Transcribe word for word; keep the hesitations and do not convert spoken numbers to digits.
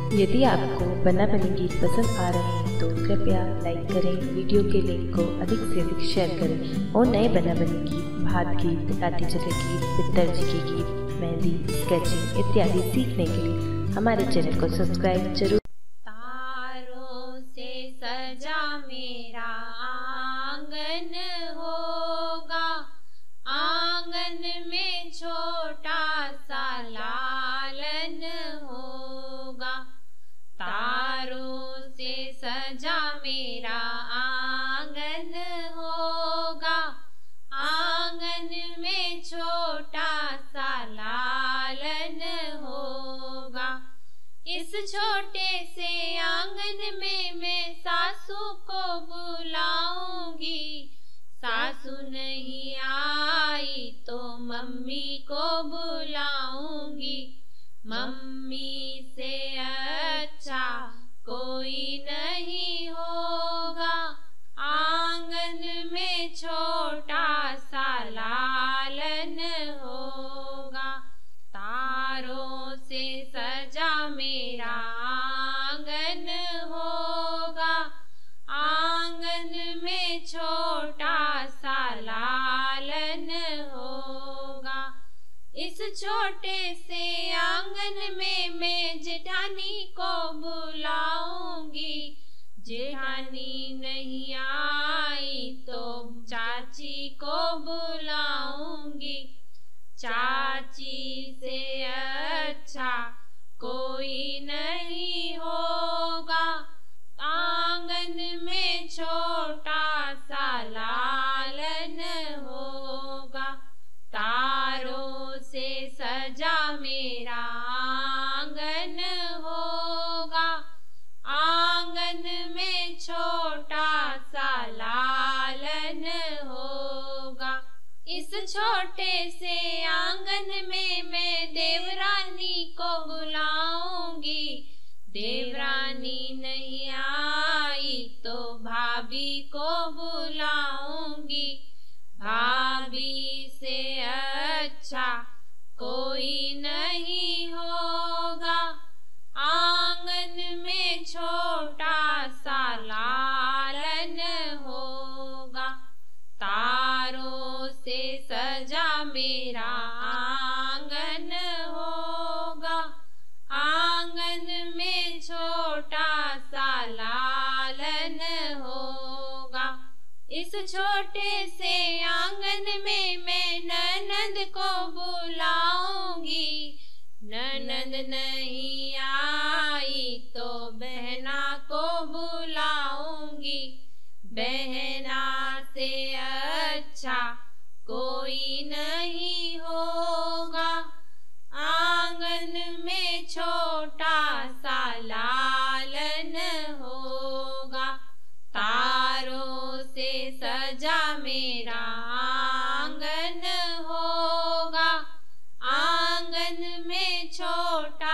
यदि आपको बना बनी गीत पसंद आ रहे हैं तो कृपया लाइक करें, वीडियो के लिंक को अधिक से अधिक शेयर करें और नए बना बनी गीत, भात गीत, लाठी चले गीत, पित्तर जी के गीत, मेहंदी, स्केचिंग इत्यादि सीखने के लिए हमारे चैनल को सब्सक्राइब जरूर। तारों से सजा मेरा आंगन होगा, आंगन में छोटा सा लालन होगा। तारों से सजा मेरा आंगन होगा, आंगन में छोटा सा लालन होगा। इस छोटे से आंगन में मैं सासू को बुलाऊंगी, सासू नहीं आई तो मम्मी को बुलाऊंगी। मम्मी से अच्छा कोई नहीं होगा, आंगन में छोटा सा लालन होगा। तारों से सजा मेरा आंगन होगा, आंगन में छोटा सा लालन होगा। इस छोटे से आंगन में मैं जेठानी को बुलाऊंगी, जेठानी नहीं आई तो चाची को बुलाऊंगी। चाची से अच्छा कोई नहीं होगा, आंगन में छोटा सा लालन होगा। तारों से सजा मेरा आंगन होगा, आंगन में छोटा सा लालन होगा। इस छोटे से आंगन में मैं देवरानी को बुलाऊंगी, देवरानी नहीं आई तो भाभी को बुलाऊंगी। भाभी से अच्छा कोई नहीं होगा, आंगन में छोटा सा लालन होगा। तारों से सजा मेरा आंगन होगा, आंगन में छोटा सा लालन होगा। इस छोटे से आंगन में मैं ननद को बुलाऊंगी, ननद नहीं आई तो बहना को बुलाऊंगी। बहना से अच्छा कोई नहीं होगा, आंगन में छोटा सा लालन होगा। तारों से सजा मेरा आंगन होगा, आंगन में छोटा